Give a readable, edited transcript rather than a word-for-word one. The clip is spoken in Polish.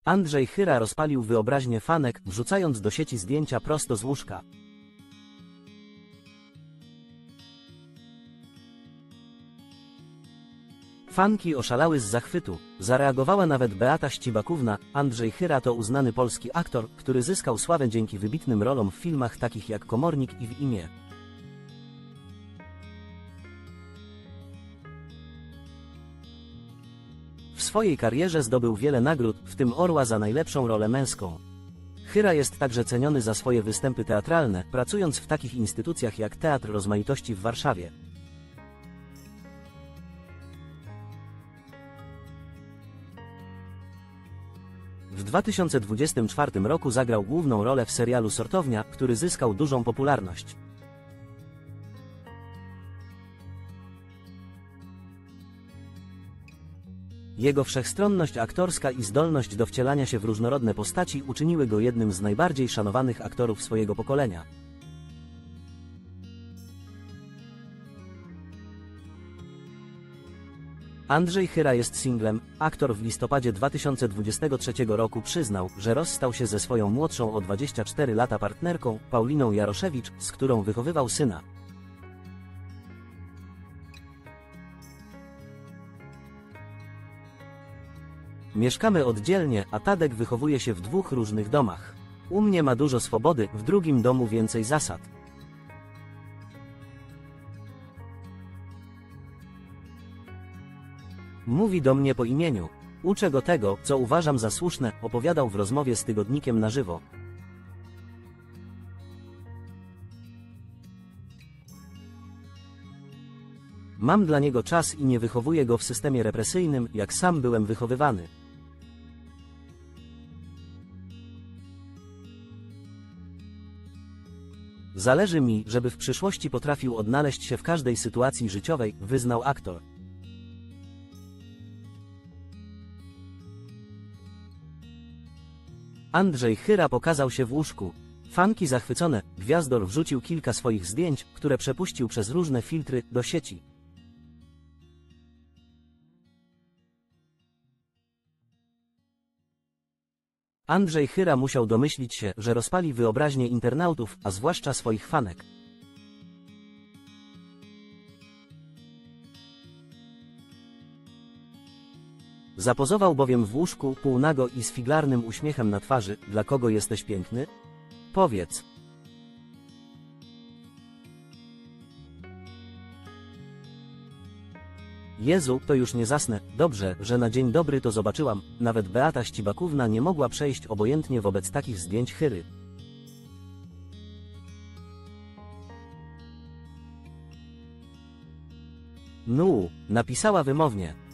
Andrzej Chyra rozpalił wyobraźnię fanek, wrzucając do sieci zdjęcia prosto z łóżka. Fanki oszalały z zachwytu. Zareagowała nawet Beata Ścibakówna. Andrzej Chyra to uznany polski aktor, który zyskał sławę dzięki wybitnym rolom w filmach takich jak Komornik i W imię. W swojej karierze zdobył wiele nagród, w tym Orła za najlepszą rolę męską. Chyra jest także ceniony za swoje występy teatralne, pracując w takich instytucjach jak Teatr Rozmaitości w Warszawie. W 2024 roku zagrał główną rolę w serialu Sortownia, który zyskał dużą popularność. Jego wszechstronność aktorska i zdolność do wcielania się w różnorodne postaci uczyniły go jednym z najbardziej szanowanych aktorów swojego pokolenia. Andrzej Chyra jest singlem. Aktor w listopadzie 2023 roku przyznał, że rozstał się ze swoją młodszą o 24 lata partnerką, Pauliną Jaroszewicz, z którą wychowywał syna. Mieszkamy oddzielnie, a Tadek wychowuje się w 2 różnych domach. U mnie ma dużo swobody, w drugim domu więcej zasad. Mówi do mnie po imieniu. Uczę go tego, co uważam za słuszne, opowiadał w rozmowie z tygodnikiem Na żywo. Mam dla niego czas i nie wychowuję go w systemie represyjnym, jak sam byłem wychowywany. Zależy mi, żeby w przyszłości potrafił odnaleźć się w każdej sytuacji życiowej, wyznał aktor. Andrzej Chyra pokazał się w łóżku. Fanki zachwycone, gwiazdor wrzucił kilka swoich zdjęć, które przepuścił przez różne filtry, do sieci. Andrzej Chyra musiał domyślić się, że rozpali wyobraźnię internautów, a zwłaszcza swoich fanek. Zapozował bowiem w łóżku, półnago i z figlarnym uśmiechem na twarzy. Dla kogo jesteś piękny? Powiedz. Jezu, to już nie zasnę. Dobrze, że na dzień dobry to zobaczyłam. Nawet Beata Ścibakówna nie mogła przejść obojętnie wobec takich zdjęć Chyry. Napisała wymownie.